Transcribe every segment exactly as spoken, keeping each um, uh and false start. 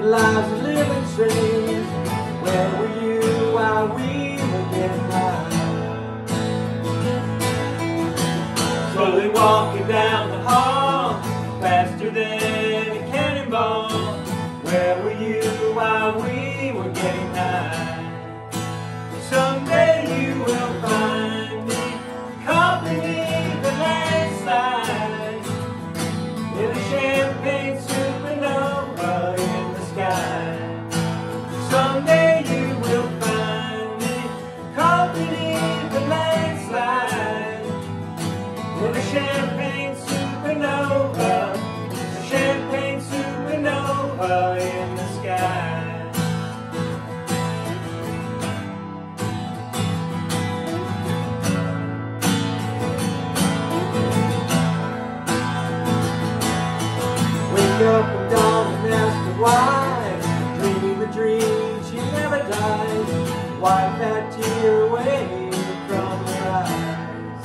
lives are living strange. Where were you while we were getting high? Slowly walking down the hall, faster than a cannonball. Where were you while we were getting high? Someday you will find me caught beneath the landslide in a champagne supernova in the sky. Someday you will find me caught beneath the landslide in a champagne supernova, a champagne supernova in the sky. Wake up and dawn and ask her why, dreaming the dream she never died. Wipe that tear away from her eyes.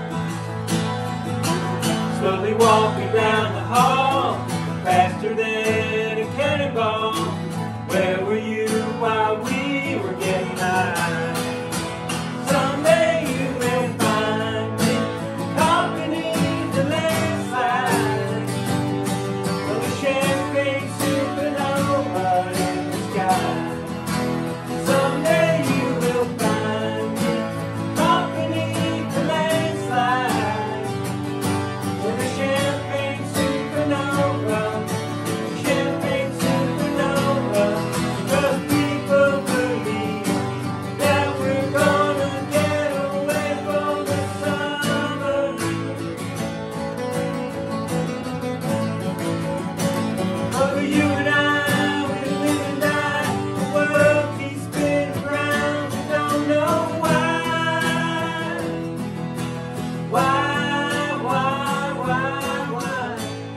Slowly walking down the hall, faster than a cannonball. Where were you while we were getting high? Someday you will find me caught beneath the landslide of a champagne supernova in the sky. Someday you will find me caught beneath the landslide of a champagne supernova, champagne supernova. Cause people believe that we're gonna get away from the summer. Oh, you and I, we live and die. The world keeps spinning round. We don't know why. Why, why, why, why?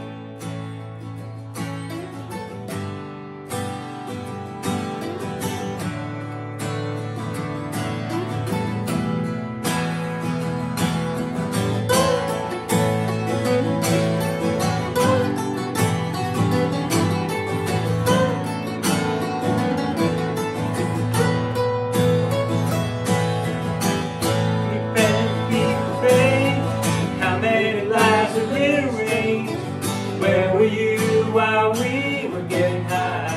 We've been people fame. How many lives have been erased? Where were you while we were getting high?